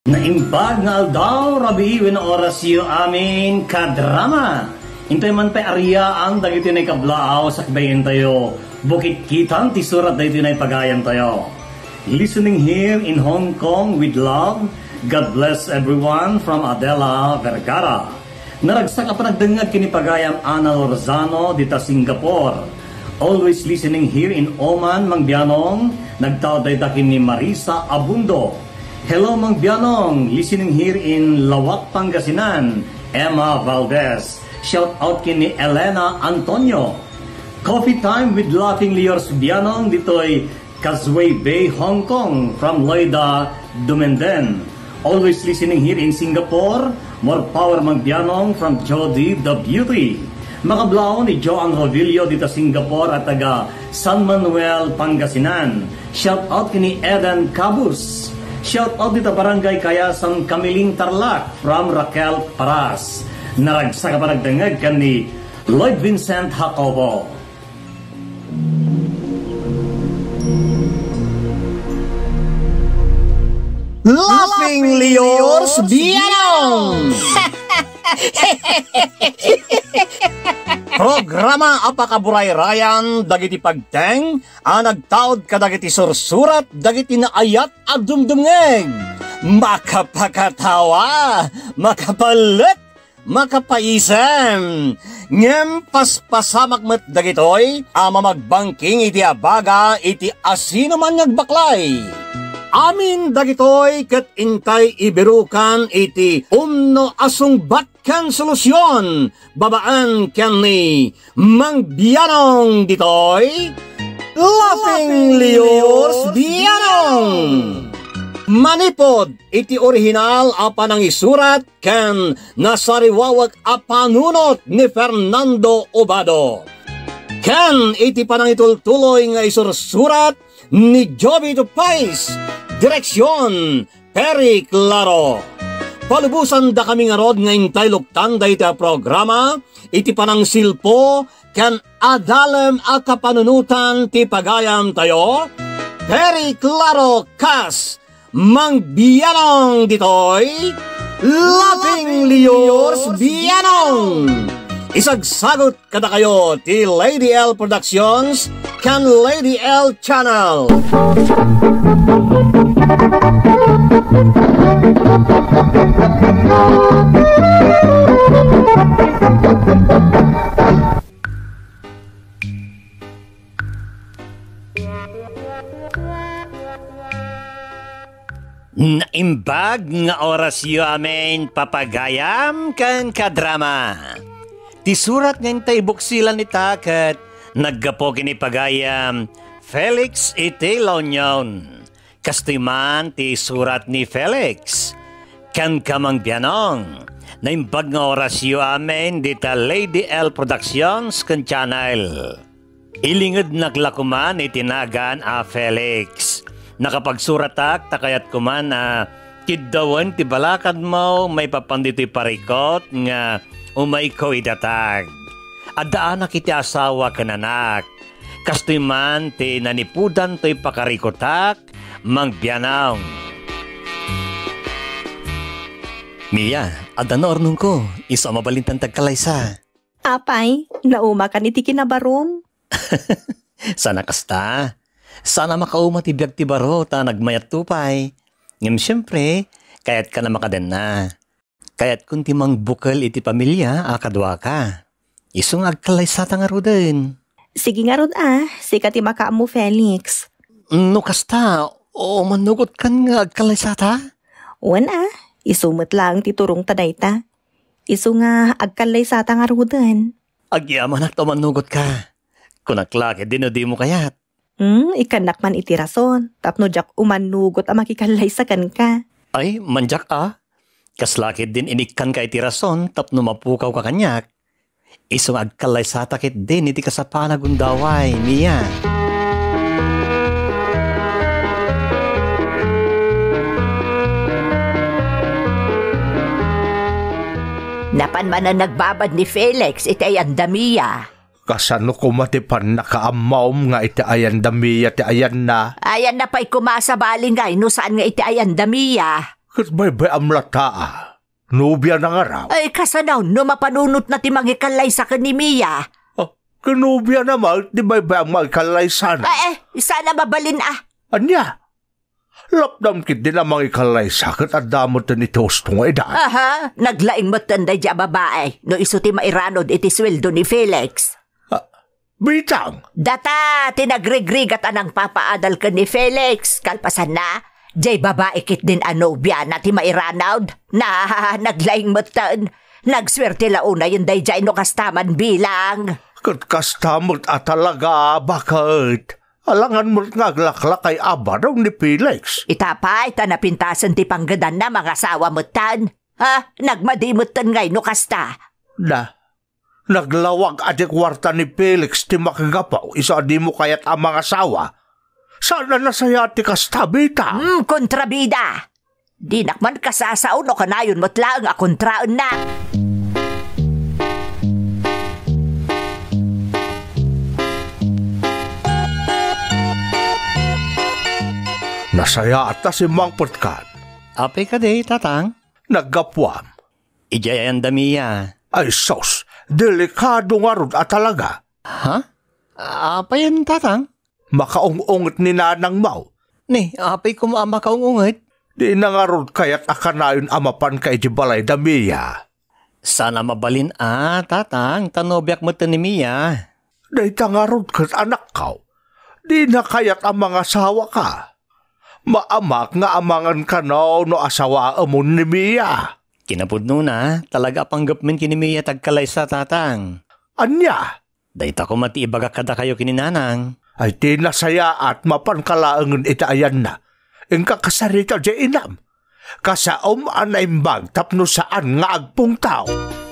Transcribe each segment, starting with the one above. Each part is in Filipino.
Naimbag nga aldaw, rabi wen oras yu amin kadrama. Intay man pa ariyaan dagiti na kablaaw sa kabayin tayo. Bukit kitan ti surat dagiti na pagayan tayo. Listening here in Hong Kong with love. God bless everyone from Adela Vergara. Naragsak pa nagdangag kini pagayam Ana Lorzano dita Singapore. Always listening here in Oman, Mangbianong. Nagtawday dakin ni Marisa Abundo. Hello, Mang Bianong, listening here in Lawak, Pangasinan, Emma Valdez. Shout out kini Elena Antonio. Coffee time with Laughingly Yours Bianong dito'y Causeway Bay, Hong Kong from Loida Dumenden. Always listening here in Singapore. More power, Mang Bianong from Jody the Beauty. Makablaw ni Joan Rovillo dito Singapore at taga San Manuel, Pangasinan. Shout out kini Eden Cabus. Shout out dito Barangay Kayasan, Kamiling, Tarlac from Raquel Paras. Naragsa ka pa nagdangag kan ni Lloyd Vincent Jacobo. Laughingly Yours Bianong! Programa apakaburay-rayan dagiti pagteng nagtaod kadagiti sursurat dagiti naayat at dumdumngeg. Makapakatawa, makapalit, makapaisem. Ngem paspasamak met dagitoy mamagbangking iti abaga iti asino man nagbaklay. Amin dagitoy ket intay ibirukan iti umno asungbat ken solusyon babaan ken ni Mang Bianong ditoy Laughingly Yours Bianong. Manipod iti orihinal apanang isurat ken nasariwawag apanunot ni Fernando Obado. Ken iti panang itultuloy nga isursurat ni Joby Tupais. Direksyon, Perry Claro. Palubusan da kami nga rod nga intay luktan da iti programa, iti panang silpo, kan adalem a kapanunutan ti pagayam tayo, Perry Claro Kas, Mang Bianong ditoy, Laughingly Yours Bianong. Isagsagot kada kayo ti Lady L Productions, kan Lady L Channel. Naimbag nga oras yu amin papagayam kan kadrama. Ti surat nga intay buksilan ni taket naggapo kini pagayam Felix iti Launyon. Kastiman ti surat ni Felix. Kan Kamang Bianong. Naimbag nga oras yu amin dita Lady L Productions kan channel. Ilingid naglakuman itinagan Felix. Nakapagsuratak takayat kuman kiddawan ti balakad mo may papandito'y parikot nga umay ko idatag. Adaan na kiti asawa kananak. Kastoy man ti nanipudan to'y pakarikotak, Mang Bianong. Mia, adan na ornong ko. Isa mabalintan tagkalaysa. Apay, nauma ka ni ti kinabaron. Sana kasta. Sana makauma ti biyag ti baro ta nagmayat tupay. Ngem siyempre, kayat ka na makaden na. Kayat kun ti mang bukal iti pamilya, akadwa ka. Isong agkalaysa ta nga ruden. Sige nga rod sika ti makaamu Felix. No kasta, o manugot kan nga agkalaysa ta? Wan isumot lang ti turong taday ta. Isu nga agkalaysa ta nga ruden. Agyaman at o manugot ka. Kunaklaki din o di mo kayat. Ikanak man iti rason. Tapno jak umanugot makikalaysa kan ka. Ay, manjak Kaslakit din inikkan ka iti rason tapno mapukaw ka kanyak. Isong agkalay sa takit din iti kasapana gundaway, Mia. Napan man na nagbabad ni Felix iti ayan Mia. Kasano ko matipan nakaamaom nga iti ayan Mia ti ayan na. Ayan na pa'y kumasa baling no saan nga iti ayan Mia. Kat may amlata nubya na nga raw. Ay, kasanaw, no mapanunot na ti mangikalay sa kanimiya. Kanubya naman, di may ang magkalay sana. Sana mabalin Anya? Lapdam kit din ang mangikalay sakit at damot na ni Tostong edad. Aha, naglaing matanday dya babae, no iso ti mairanod iti sweldo ni Felix. Bitang? Data, tinagregrigat anang papaadal ka ni Felix, kalpasan na. Jay babae kit din anobya na ti mairanod, na naglaing matan. Nagswerte launa yun day dya ino kastaman bilang. Kastamot at talaga, bakit? Alangan mo't ngaglaklak kay aba raw ni Felix. Itapay, tanapintasan ti panggadan na mga asawa motan. Nagmadimutan ngay no kasta. Naglawag adik kwarta ni Felix ti makagapaw, isa di mo kaya't ang mga asawa. Sana nasaya ti kastabita. Kontrabida. Di nakman kasasaw no kanayon mo't lang akontraan na. Nasaya ata si Mang Putkat. Apay ka day, tatang. Naggapwam. Ijay ang damiya. Ay sos, delikado nga ron at talaga. Ha? Apay yan, tatang? Makaungungit ni Nanang Mau. Ni, apay ko makaungungit. Di na nga ron kaya't akanayon amapan kay Jibalay damiya. Sana mabalin tatang. Tanobyak mo ni Mia. Day nga ron kat anak kau. Di na kaya't ang mga asawa ka. Maamak nga amangan ka no asawa amon ni Mia. Kinapudno na, talaga panggapmin kini Mia tagkalay sa tatang. Anya? Dahita ko matiibaga kada kayo kininanang. Ay di nasaya at mapankalaangan itaayan na. Ingka kasarita di inam. Kasaom anaimbag tapno saan nga agpong tao.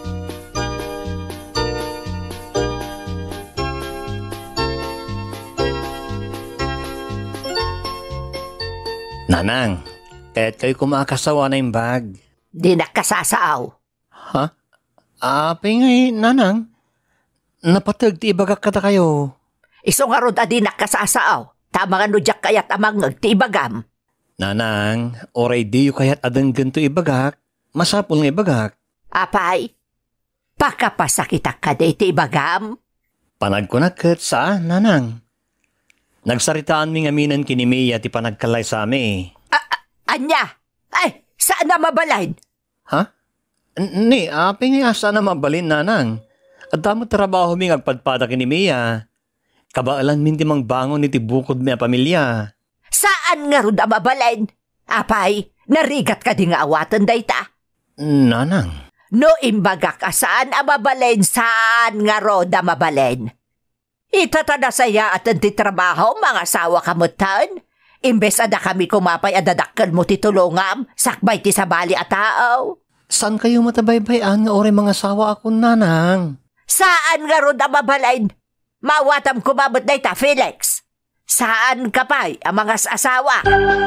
Nanang, kaya't kayo kumakasawa na yung bag. Di nakasasaaw. Ha? Apay ngay, nanang. Napatag ti ibagak kada kayo. Iso nga ron di nakasasaaw. Tama nga no jak kayat amang nagtibagam. Nanang, oray di yu kaya't adang ganito ibagak. Masapul nga ibagak. Apay, pakapasakitak ka di ibagam. Panagkunakat sa nanang. Nagsaritaan mi nga minan kini Mia ti panagkalay sa ami. Anya? Ay, saan na mabalain? Ha? Ni, apay nga saan na mabalin, nanang. At damo trabaho mi ngagpadpada kini Mia. Kabaalan min ti mangbangon iti bukod mi a pamilya. Saan nga ron na mabalain? Apay, narigat ka di nga awatan dayta. Nanang. No imbaga ka saan a mabalain, saan nga ron na mabalain? Itatada saya at trabaho mga asawa kamutan. Imbes ada kami kumapay adadakkel mo titulungam, sakbay ti sabali at tao. Saan kayo matabaybayan nga oray mga asawa ako, nanang? Saan nga ron na mabalain? Mawatam kumabot na ita, Felix. Saan ka pa'y ang mga asawa?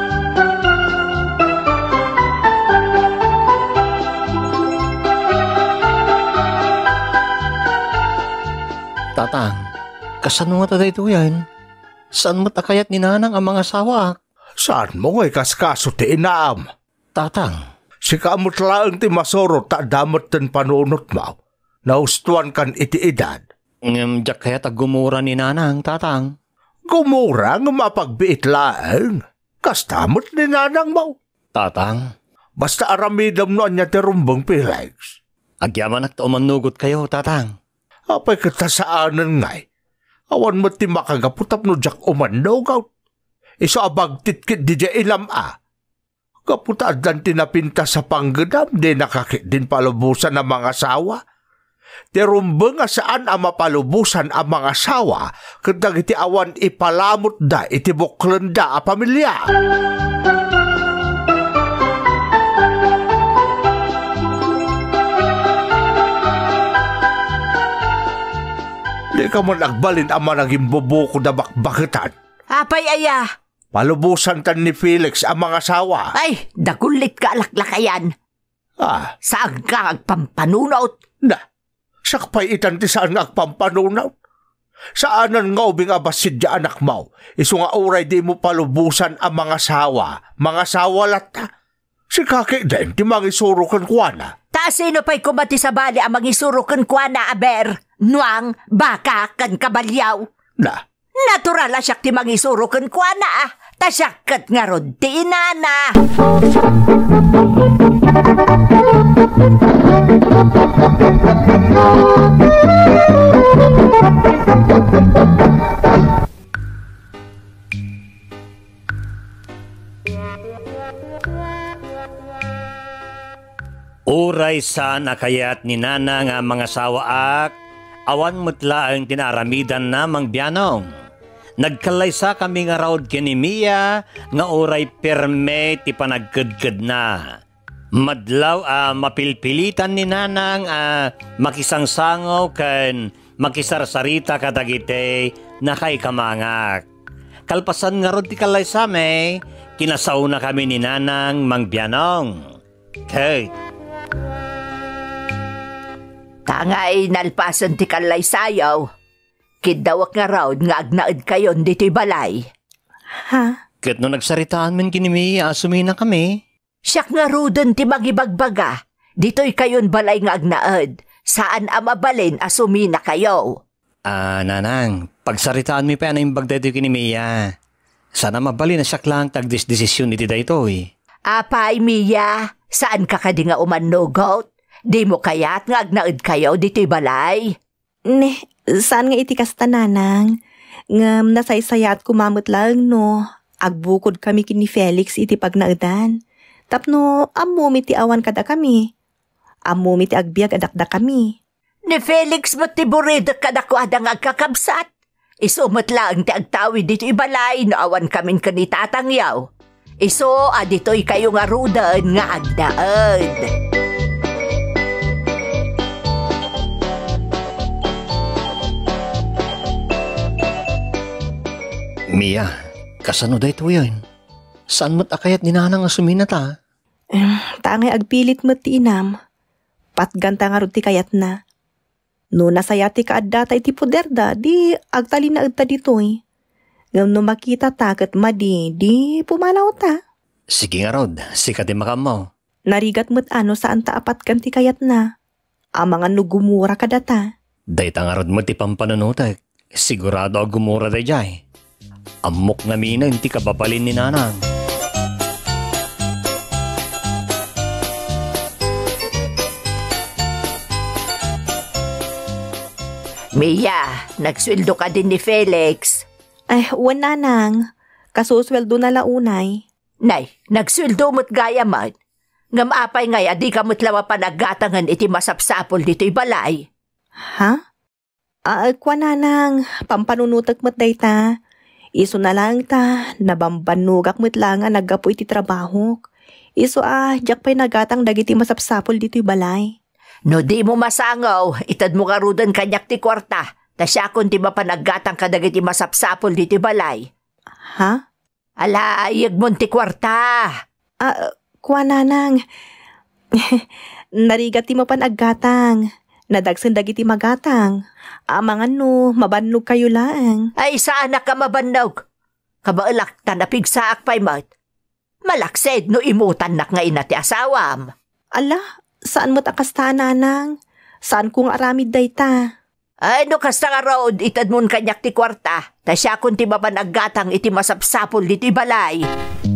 Tatang, kasano nga taday ito yan? Saan matakayat ni nanang ang mga asawa? Saan mo ngay kaskaso ti inaam? Tatang. Si kamot laang ti masoro ta damot ten panunot mo. Naustuan kan iti edad. Diyak kaya gumura ni nanang, tatang. Gumura nga mapagbiit laang. Kastamot ni nanang mo. Tatang. Basta aramidam no anya ti rumbang Felix. Agyaman at umanugot kayo, tatang. Apay katasaanan ngay. Awan mo ti makagaputap no jak umandogaw. Iso abagtitkit di dya ilam Kaputad dan tinapinta sa panggadam, di nakakit din palubusan ng mga asawa. Tirumbang nga saan ang mapalubusan ang mga asawa, kandag iti awan ipalamot da, iti buklan da a pamilya. Di ka mo nagbalin ang managing bubuko na bakbakitan. Apay aya. Palubusan tan ni Felix ang mga asawa. Ay, dagulit ka alaklakayan. Saan ka agpampanunaw? Sakpay itan ti saan nga agpampanunaw? Saanan nga ubing abasid ya anak mo? Iso nga oray di mo palubusan ang mga asawa. Mga asawa lata. Si kaki din, ti mangisuro kan kuana. Ta sino pa'y kumati sa bali ang mangisuro kan kuana aber, nuang, baka, kan kabalyaw. Na, Natural siya ti mangisuro kan kuana ta siyakat nga rod ti inana. Uray sa nakayat ni Nana nga mga sawaak, awan mutla ang tinaramidan na mang biyanong. Nagkalaysa kami nga raod kinimiya nga uray perme ti panagkudkud na. Madlaw mapilpilitan ni Nanang makisangsangaw kan makisarsarita kadagite na kay kamangak. Kalpasan nga rod ti kalaysa me, kinasauna kami ni Nanang mang biyanong. Kate. Tangay nalpasan ti kalay sayaw. Kidawak nga raod nga agnaad kayon dito'y balay. Ha? Kat no nagsaritaan men kinimi, asumina kami. Siyak nga roden ti magibagbaga. Dito'y kayon balay nga agnaad. Saan amabalin asumina kayo? Nanang, pagsaritaan mi pa na yung bagday ito kinimiya. Sana mabali na siyak lang tagdisdesisyon iti daytoy. Apay, Mia, saan ka kadi nga umanugot? Di mo kaya't nga agnaad kayo dito'y balay? Ne, saan nga iti kasta nanang? Ngam nasaysayat kumamot lang no. Agbukod kami kini Felix iti pagnaadan. Tapno amumi ti awan kada kami. Amumi ti agbiag adakda kami. Ni Felix mo ti burid kadako adang agkakabsat. Isumot lang ti agtawi dito'y balay no awan kamin kanitatangyaw. Iso adito'y kayo nga rudan nga agdaad. Mia, kasano da ito yun? Saan mo't akayat ni Nanang asumina ta? Tangay agpilit mo ti inam. Patganta nga ti kayat na. No nasayati ka adda iti puderda, di agtali na agta dito'y. Ngam no makita takat madi, di pumanaw ta. Sige nga rod, sikat di makamaw. Narigat mo't ano saan ta apat kanti kayat na. Amangan no gumura ka data. Dahit nga rod mo ti pampanunutak, sigurado ang gumura da jay. Amok nga mina, hindi ka babalin ni Nanang. Mia, nagsweldo ka din ni Felix. Ay, wala nang. Kasusweldo na launay. Nay, nagsweldo mo't gaya man. Ngam apay ngay, adi ka mo't lawa pa naggatangan iti masapsapol dito'y balay. Ha? Kwa nanang, pampanunutak mo't day ta. Iso na lang ta, nabambanugak mo't lang nga naggapo iti trabaho. Iso jak pa'y nagatang dagiti masapsapol dito'y balay. No di mo masangaw, itad mo karudan kanyak ti kwarta. Ta siya kung di ba pa naggatang kadagiti masapsapol dito'y balay. Ha? Ala, iyag mo ti kwarta. Kwa nanang, narigat ti mo pa naggatang. Nadagsan dagiti magatang. Amangan no, mabannog kayo lang. Ay, saan na ka mabannog? Kabaalak ta napigsaak pa'y mat. Malaksid no imutan nak nga ina ti asawam. Ala, saan mo't akasta nanang? Saan kung aramid day ta? Ay, no kasta nga road, itad mon kanyak ti kwarta. Ta siya kung ti ba naggatang iti masapsapol diti balay.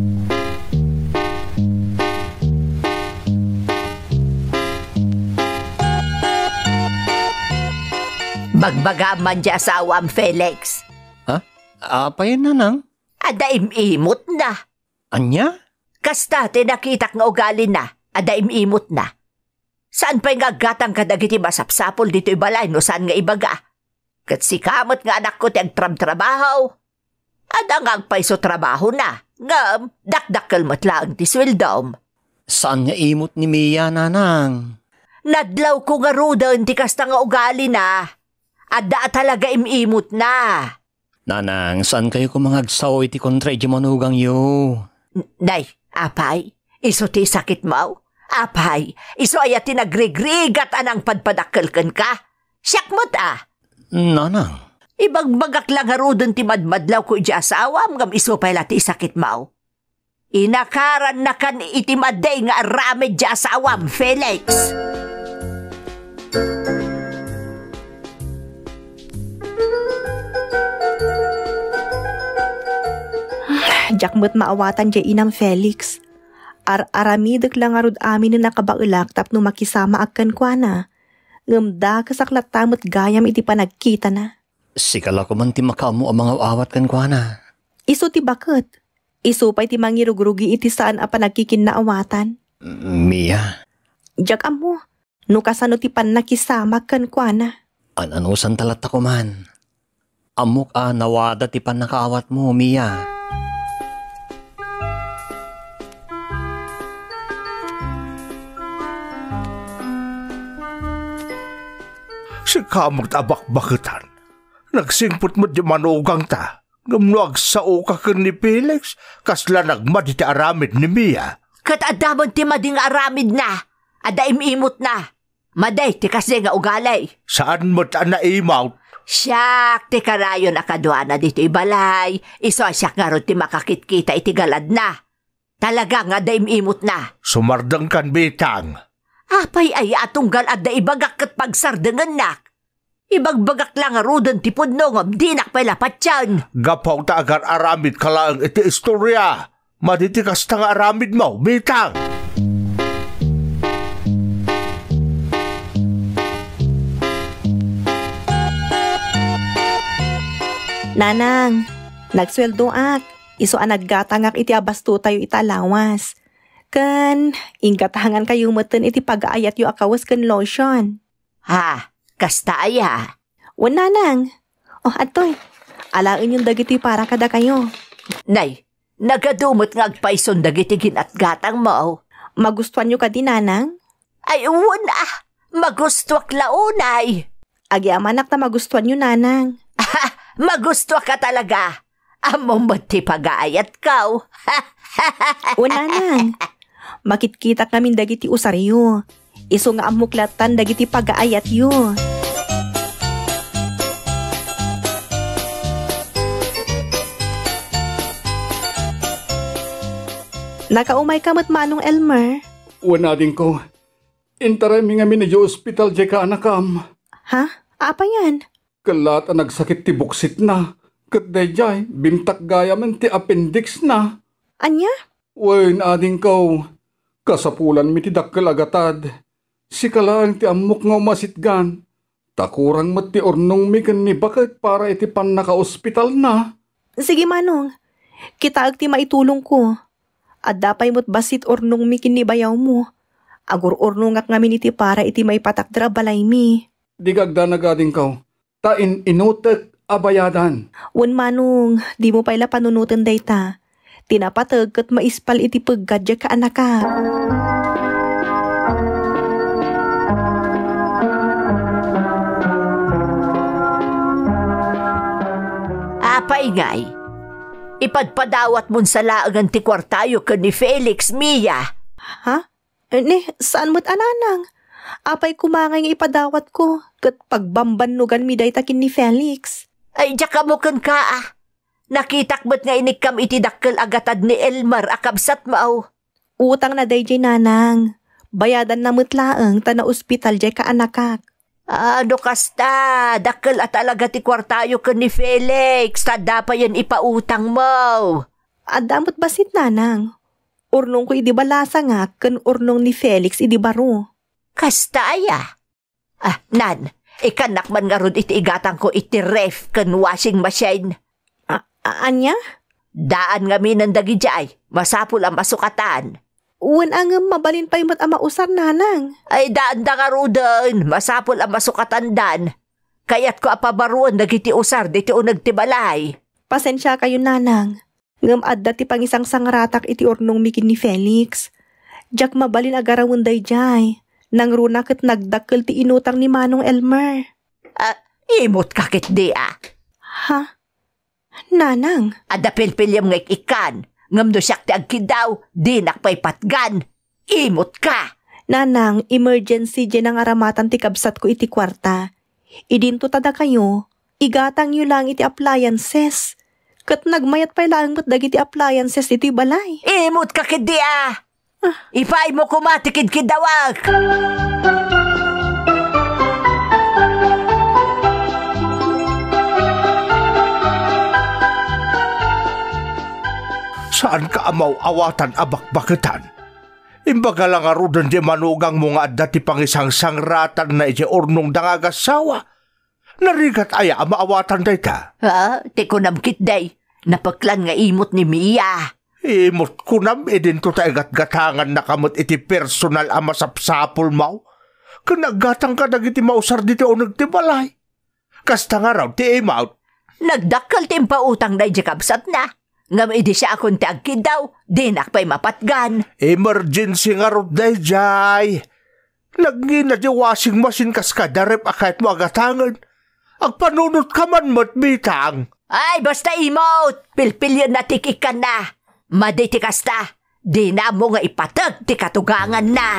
Bagbaga man di asawam, Felix. Ha? Apa yan, Nanang? Ada imimot na. Anya? Kasta tinakitak nga ugali na. Ada imimot na. Saan pa'y nga gatang kadagiti masapsapol dito'y balay no saan nga ibaga? Kat si kamot nga anak ko ti agtrabaho. Ada nga agpaiso trabaho na. Ngam, dakdakkel mo't lang ti sweldom. Saan nga imot ni Mia, Nanang? Nadlaw ko nga rudan ti kasta nga ugali na. Ada talaga imimot na. Nanang, saan kayo kumangagsaw iti kontra iti manugang yo? Nay, apay, iso ti sakit mo? Apay, iso ay tinagregrigat anang padpadakkelken ka? Siyak mo't Nanang. Ibagbagak lang harudan ti madmadlaw ko iti asawam ngam iso pala ti sakit mo. Inakaran na kan iti maday nga aramid di asawam, Felix. Jakmut maawatan di inam Felix. Aramidek lang arud amin na nakabaulak tapno makisama akan kwa na. Ngamda kasaklat tamot gayam iti panagkita na. Sikala ko man ti makamu ang mga awat kan kwa na. Iso ti bakit? Iso pa iti mangirugrugi iti saan a panagkikinaawatan. Mia. Jak amo, no kasano ti pan nakisama kan kwa na. Anusan talat ako man. Amok nawada ti pan nakaawat mo, Mia. Si kamot abak-bakitan. Nagsingput mo di manugang ta. Ngamnuag sao ka ni Felix. Kasla nagmad iti aramid ni Mia. Kat adamon ti mading aramid na. Ada imimot na. Maday ti kasi nga ugalay. Saan mo ta naimaw? Siyak ti karayon akadwa na dito ibalay. Iso siyak nga ron ti makakitkita iti galad na. Talaga nga da imimot na. Sumardang kan bitang. Apay ay atunggal at da ibagak kat pagsardangan nak. Ibagbagak lang arudan ti pudnongom, di nakpay lapat yan. Gapaw ta agar aramid kalaang iti istorya. Maditikas ta nga aramid mo, bitang. Nanang, nagsweldo ak. Iso naggatangak iti abasto tayo italawas. Kan, inggatangan kayo matan iti pag-aayat yu akawas kan lotion. Ha, kasta aya. O nanang, atoy, alain yung dagiti para kada kayo. Nay, nagadumot nga agpaison dagiti ginatgatang mo. Magustuhan nyo ka di nanang? Ay, una, magustuak launay. Agi amanak na magustuhan nyo nanang. Magusto ka talaga. Amo mo ti pag-aayat kaw. O nanang, makitkita kami dagiti usaryo. Iso nga amuklatan dagiti pag-aayat yu. Nakaumay ka mat manong Elmer? Wanading ko. Intaray mi nga minadyo ospital di ka anakam. Ha? Apa yan? Kalat ang nagsakit ti buksit na. Kat dayjay, bimtak gaya man ti appendix na. Anya? Wen ading ko. Kasapulan mi ti dakkel agatad. Si kalang ti amok nga umasitgan. Takurang mat ti ornong mi kan ni bakit para iti pan naka-ospital na. Sige manong, kita ag ti maitulong ko. At dapay mo't basit ornong mi kinibayaw mo. Agur ornong ak ngamin iti para iti may patakdra balay mi. Digagda na gading ko. Tain inutek abayadan. Wan manong, di mo pala panunutan dayta. Tinapatag kat maispal iti paggadya ka anaka. Apay ngay, ipadpadawat mon sa laagan ti kwartayo ka ni Felix, Mia. Ha? Saan mo't ananang? Apay kumangay nga ipadawat ko, kat pagbambanugan mi dayta kin ni Felix. Ay, diya mo kan ka. Nakitakbat nga inikam iti dakkel agatad ni Elmer akabsat mao. Utang na dayjay nanang. Bayadan na mutlaang ta na ospital jay ka anakak. Ano kasta, dakkel at talaga ti kwartayo ka ni Felix, tada pa yan ipautang mo. Adamot basit nanang. Urnong ko idibalasa nga, kan urnong ni Felix idibaro. Kasta aya. Nan, ikanak man nga ron iti igatang ko iti ref kan washing machine. Anya? Daan nga minandagi jay, masapul ang masukatan. Uwan ang mabalin pa yung mausar nanang. Ay daan da nga rudan, masapul ang masukatan dan. Kaya't ko apabaruan dagiti usar diti o nagtibalay. Pasensya kayo nanang. Ngam adda ti pangisang sangratak iti ornong mikin ni Felix. Jak mabalin agarawon day jay. Nang runak at nagdakkel ti inutang ni Manong Elmer. Imot kakit di Ha? Nanang? Ada pilpilyam nga ikan. Ngamdo siyak ti agkidaw, di nakpay patgan. Imot ka! Nanang, emergency dyan ang aramatan ti kabsat ko iti kwarta. Idinto tada kayo, igatang nyo lang iti appliances. Kat nagmayat pa lang mo't dagiti appliances iti balay. Imot ka kidi Ipay mo kumatikid kidawag. Saan ka amaw awatan abakbakitan? Imbaga lang arudan di manugang mo nga dati pang isang sangratan na iti ornong dangagasawa. Narigat aya maawatan day ta. Ha? Ti kunamkit day. Napaklan nga imot ni Mia. Imot kunam edin to tayo gatgatangan na kamot iti personal masapsapol mau. Kanagatang ka nagiti mausar dito o nagtibalay. Kasta nga raw ti imaut. Nagdakal timpautang day di kabsat na. Ngam idi siya akong tagkid daw, dinak pa'y mapatgan. Emergency nga rod day, jay. Nagngina di washing machine kas kadarep akait mo agatangan. Ang panunot ka man mo't bitang. Ay, basta imot. Pilpilyon na tikikan na. Maditi kasta. Di na mo nga ipatag ti katugangan na.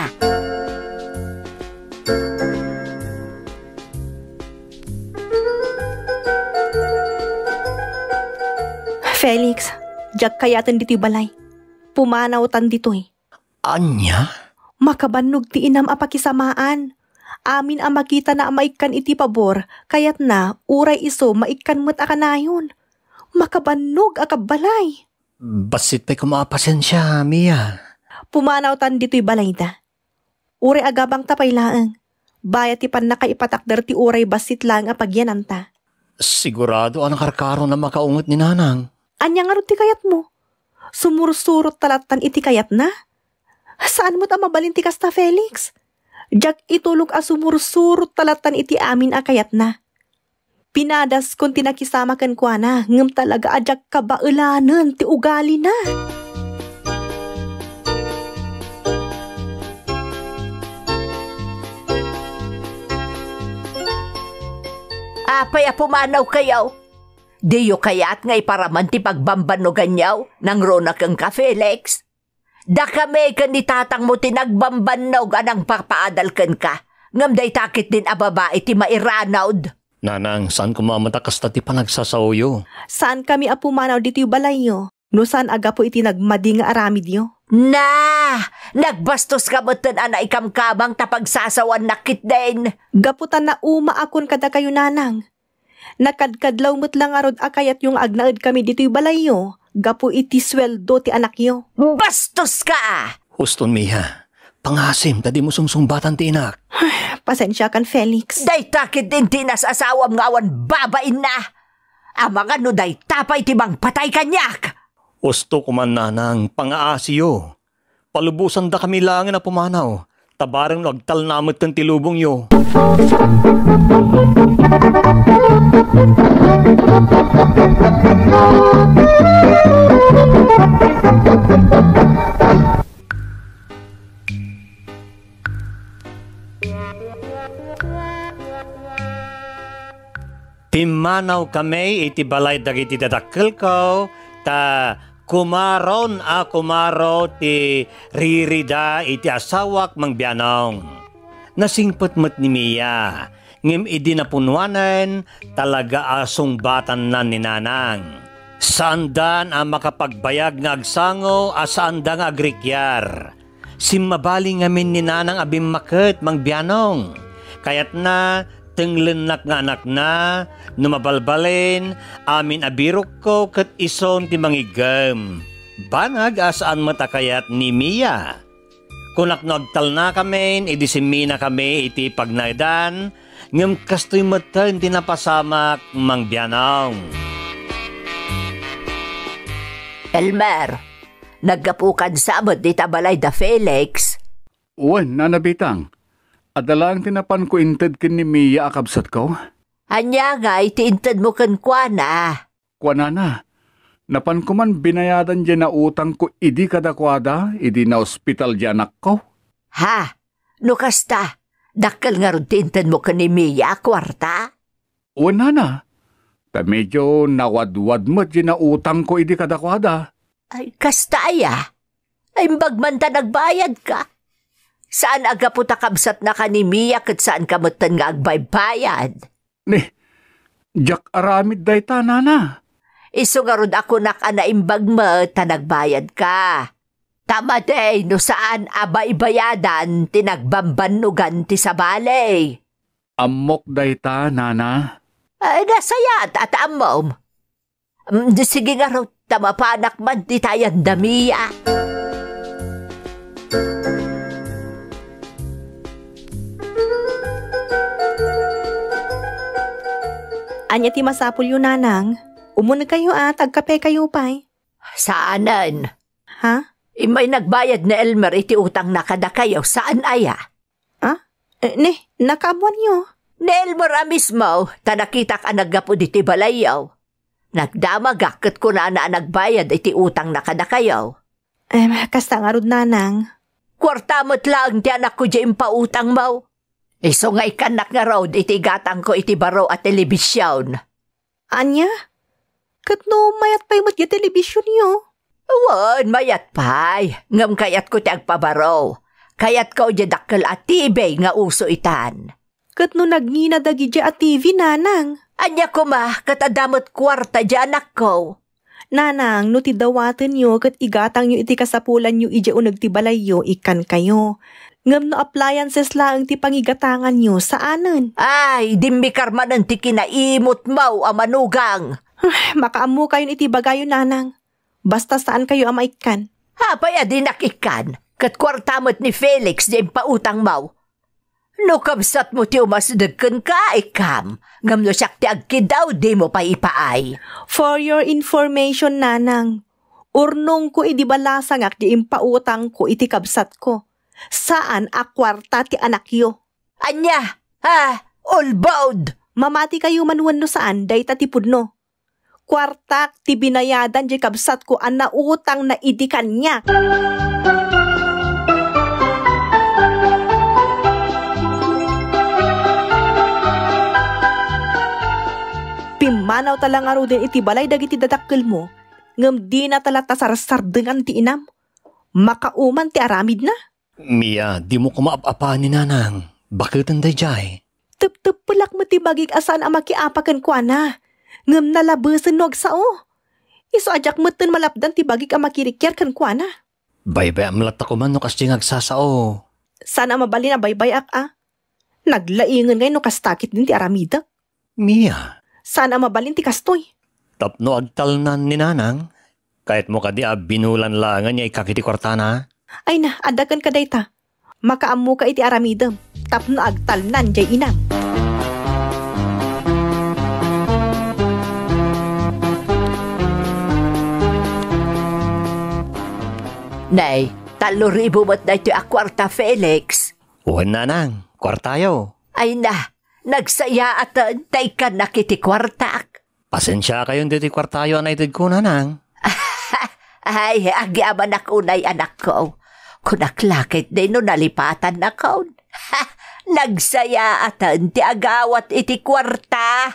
Felix, jak kayatan dito balay. Pumanaw tan dito'y. Anya? Makabannog ti inam apakisamaan. Amin ang makita na maikan iti pabor, kayat na uray iso maikan mo't akanayon. Makabannog akabalay. Basit pa'y kumapasensya, Mia. Pumanaw tan dito'y balay da. Uray agabang tapay laang. Bayat ti pan nakaipatakder ti uray basit lang apagyananta. Sigurado ang karkaro na makaungot ni Nanang. Anya nga ro ti kayat mo? Sumursurot talatan iti kayat na? Saan mo't mabalin ti kasta, Felix? Jak itulog a sumursurot talatan iti amin a kayat na. Pinadas kung tinakisama kan kwa na, ngam talaga ajak kabaulanan ti ugali na. Apay pumanaw kayaw. Diyo kayat nga iparaman ti pagbambanugan yaw nang ronak ang ka, Felix. Da kami kan ni tatang mo tinagbambanog anang papaadalkan ka. Ngam day takit din a babae ti mairanawd. Nanang, saan kumamatakas ta ti panagsasauyo? Saan kami apumanaw dito yung balayo? No saan aga po iti nagmadi nga aramid yo? Na! Nagbastos ka mo tan ana ikamkamang tapagsasawan nakit din. Gaputan na uma akon kada kayo nanang. Nakadkadlaw mo't lang arod akayat yung agnaed kami dito yung balayo. Gapu iti sweldo ti anak yo. Bastos ka! Huston, Mia. Pangasim, tadi mo sungsumbatan ti inak. Pasensya kan, Felix. Day takit din tinas asawam ngawan babain na. Amang ano day tapay timang patay kanyak. Gusto ko man, Nanang, pangaasiyo. Palubusan da kami langin na pumanaw. Tabarang nagtal namit ng tilubong yo. Pimanaw kami iti balay dagiti dadakkel ko ta kumaron kumaro ti ririda iti asawak mangbianong. Nasingpot mo't ni Mia, ngem idi napunwanan talaga asong batan na ni Nanang. Saandan ang makapagbayag nga agsango asaanda nga agrikyar. Simmabaling ngamin ni Nanang abim maket mangbianong. Kayat na tenglenak nga anak na, numabalbalin, amin abirok ko kat ison ti mangigam. Banag asaan matakayat ni Mia. Kunak nagtal na kami, idisimina kami iti pagnaidan, ngam kastoy matan tinapasamak mangbianong. Elmer, naggapukan sabot di tabalay da Felix. Uwan, nanabitang. Adalang tinapan ko inted kin ni Mia akabsat ko. Anya nga itiintad mo kan kwa na. Kwa na. Napan ko man binayadan dyan na utang ko idi kadakwada, idi na ospital dyan anak ko. Ha? No kasta, dakal nga ron tiintad mo kan ni Mia kwarta? Uwan na. Ta medyo nawadwad mo dyan na utang ko idi kadakwada. Ay, kasta ya. Ay, mbagmanta nagbayad ka. Saan aga po takabsat na ka ni Mia kat saan ka matan nga agbaybayad? Jack aramid day ta, nana. Iso nga rod ako nakanaimbag mo, tanagbayad ka. Tama day, no saan abay-bayadan, tinagbambanugan ti sa balay. Amok dayta, nana. Ay, nasayat at amom. Sige nga raw, tamapanak man ti tayan damiya. Anya ti masapul yun, nanang. Umunag kayo tagkape kayo pa'y. Saanan? Ha? Imay nagbayad na Elmer iti utang na kada kayo, saan aya? Nakabuan nyo. Ni Elmer mismo, tanakita ka naggapo iti balayaw. Nagdamagak ko na nagbayad iti utang na kada kayo. Kasta nga rod, nanang. Kwartamot lang ti anak ko dyan pautang mo. Iso nga ikanak nga road iti gatang ko iti baro at telebisyon. Anya? Kat no mayat pa'y mat yung telebisyon nyo. Awan, mayat pa'y. Ngam kayat ko ti agpabaro. Kayat ko dyan dakkel at tibay nga uso itan. Kat no nagngina dagi dya at TV, nanang. Anya ko katadamot kwarta dyan anak ko. Nanang, no ti dawaten nyo kat igatang nyo iti kasapulan nyo ija unag ti balay yo, ikan kayo. Ngam no appliances lang ti pangigatangan nyo, saanan? Ay, dimmi karmanan ti kinaimot mo, amanugang. Makaamu kayo iti bagayo, nanang. Basta saan kayo amaikan. Hapay adin nakikan, kat kwartamot ni Felix di pautang mo. No kabsat mo ti umasdagkan ka, ikam. Ngam no siyak ti agkidaw, di mo pa ipaay. For your information, nanang, urnong ko iti balasangak di impautang ko iti kabsat ko. Saan akwarta ti anak yo? Anya, all bound. Mamati kayo manuan no saan, day tatipudno. Kwartak ti binayadan di kabsat ko ang nautang na idikan niya. Pimanaw talang aro din iti balay dagiti dadakkel mo, ngam di na tala tasarsardengan ti inam. Makauman ti aramid na. Mia, di mo kumaap-apa ni nanang. Bakit ang dayjay? Tup-tup pulak mo ti bagig asan ang makiapakan kwa na. Ngam nalabasan nog sao. Iso ajak mo tin malapdan ti bagig ang makirikyar kan kwa na. Baybay amlat ako man no kas agsasao. Sana mabali na baybay Naglaingan ngayon no kastakit din ti aramida. Mia. Sana mabalin ti kastoy. Tapno agtalnan ni nanang. Kahit mo kadi binulan langan niya ikakiti kwartana. Ay na, adagan ka dayta. Makaamu ka iti aramidem. Tapno agtalnan jay inam. Nay, 3,000 ba't na ito akwarta, Felix? Uwan nanang, kwartayo. Ay na, nagsaya at tay ka nakiti kwartak. Pasensya kayong diti kwartayo na itid ko nanang. Ay, agyaman ako na'y anak ko. Kunaklakit din no nalipatan na ko. Nagsaya at ti agawat iti kwarta.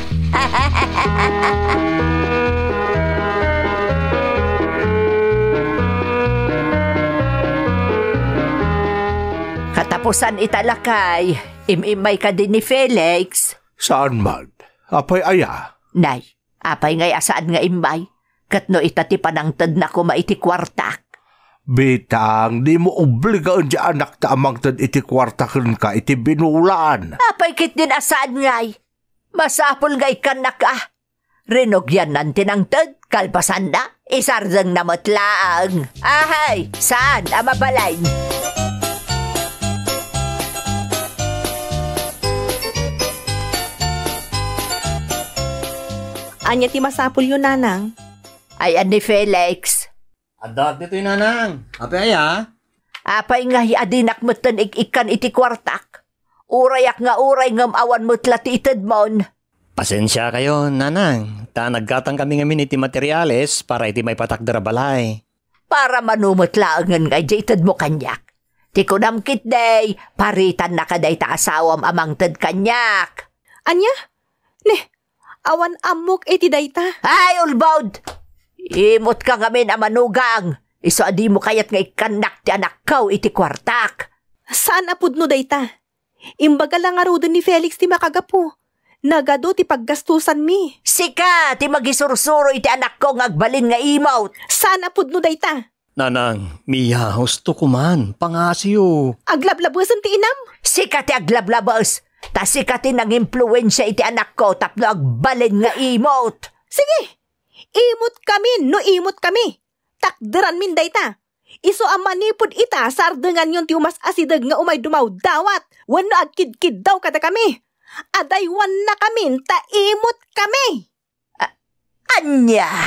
Katapusan italakay, imimay ka din ni Felix. Saan man? Apay aya? Nay, apay ngay asaan nga imay. Katno itati panangtad na ko maiti kwartak. Bitang, di mo obligaan di anak ta amang tad iti kwartakan ka iti binulaan. Apay kit din asaan ngay. Masapol ngay ka na ka. Renogyan nan tinangtad, kalpasan na, isardang namatlaang. Ahay, saan amabalay? Anya ti masapul yun, nanang. Ayan ni Felix. Adat dito yung nanang. Apay aya? Apay nga hiadinak mo tan ikan iti kwartak. Urayak nga uray ngam awan mo tlati itad mon. Pasensya kayo, nanang. Naggatang kami ngamin iti materyales para iti may patakdara balay. Para manumutlaangan nga itad mo kanyak. Ti kunamkit day, paritan na kaday ta asawam amang tad kanyak. Anya? Awan amok iti dayta. Ay, ulbaud! Imot ka ngamin amanugang. Iso adi mo kayat nga ikanak ti anak kaw iti kwartak. Saan apud no dayta? Imbaga lang arudan ni Felix ti makagapo. Nagado ti paggastusan mi. Sika, ti magisursuro iti anak ko ngagbalin nga imot. Sana pudno dayta. Nanang, Mia, husto ko man, pangasiyo. Aglablabusan ti inam. Sika ti aglablabas. Ta sika ti nang-impluensya iti anak ko tapno agbalin nga imot. Sige, imot kami, no imot kami. Takderan min dayta. Iso ang manipod ita, sardengan yon ti umas asidag nga umay dumaw dawat. Wano agkid-kid daw kada kami. Adaywan na kami, taimot kami. Anya!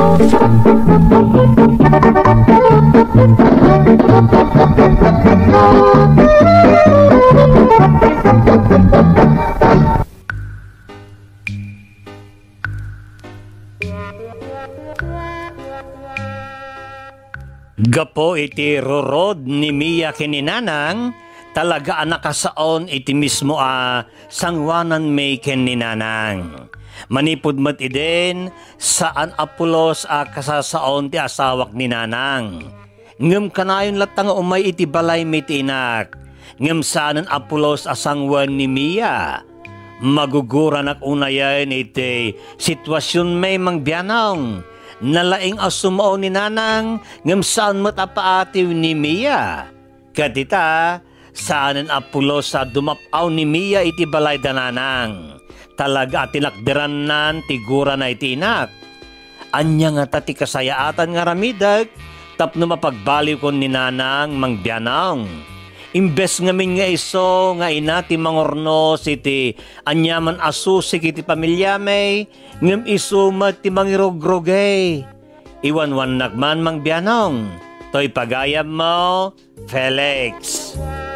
Gapo iti rurod ni Mia kininanang, talaga nakasaon iti mismo sangwanan may kininanang. Manipod mat iden, saan apulos kasasaon ti asawak ni nanang. Ngem kanayon latang umay iti balay may tinak, ngem saanan apulos sangwan ni Mia. Maguguran ak unayan iti sitwasyon may mangbianong. Nalaing asumao ni nanang, ngem saan matapaatiw ni Mia. Kadita, saanan apulos dumapaw ni Mia iti balay dananang. Talaga tinakderan nan tigura na iti inak. Anya nga tati kasayaatan nga ramidag, tapno mapagbaliw kon ni nanang mangbianong. Imbes ngamin nga iso nga ina ti mangornos iti anyaman asusik iti pamilya may, ngem iso mat ti mangirogrogay. Iwanwan nagman mangbianong, to'y pagayam mo, Felix.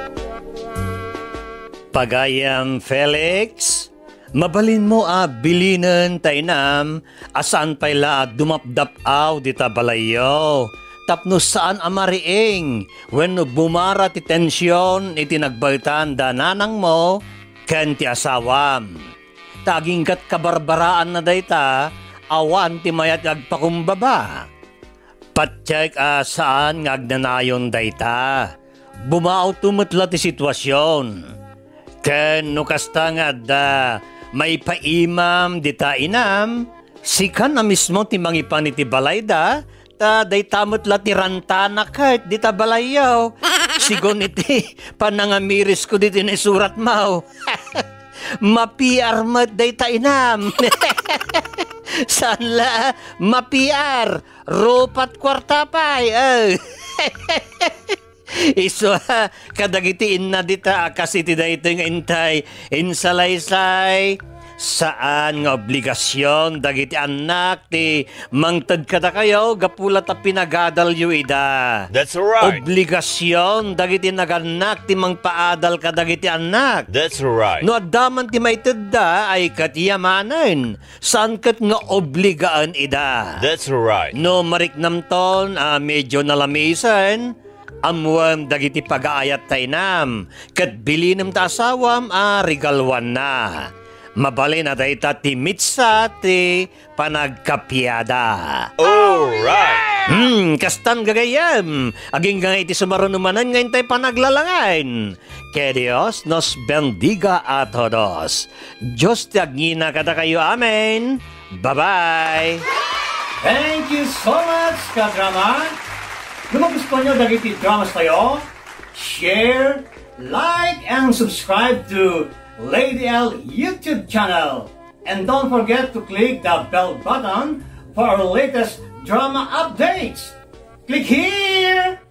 Pagayam, Felix? Mabalin mo bilinan tainam, asaan pa'y laag dumapdapaw di tabalayo. Tapno saan amariing, when bumara ti tensyon iti nagbalitan dananang mo, ken ti asawam. Taging kat kabarbaraan na dayta, awan ti mayat agpakumbaba. Patsyek saan nga agnanayon dayta, bumaaw tumutla ti sitwasyon. Ken no kasta nga may paimam di ta inam, sikan na mismo ti mangipan iti balayda, ta day tamot la ti rantana kahit di ta balayaw. Sigon iti panangamiris ko diti ni surat mau. Mapiar mat day ta inam. Saan la mapiar, rupat kwarta pay. Iso kadagitiin na dita kasi ti daytoy nga intay insalaysay saan nga obligasyon dagiti anak ti mangted kada kayo gapula ta pinagadalyo ida. That's right. Obligasyon dagiti naganak ti mangpaadal kadagiti anak. That's right. No addaman ti maitedda ay katiyamanan saan kat nga obligaan ida. That's right. No mariknamton medyo nalamisan amwam dagiti pagaayat tainam, kat bilinam ta asawam rigalwan na. Mabalin na dayta ti mitsa ti panagkapyada. Alright! Kastan gagayam, aging gangay ti sumarunumanan ngayon tayo panaglalangain. Que Dios nos bendiga a todos. Diyos ti agngina kada kayo, amen. Bye-bye! Thank you so much, kadrama. Kung magustuhan nyo dagiti dramas tayo, share, like, and subscribe to Lady L YouTube channel. And don't forget to click the bell button for our latest drama updates. Click here!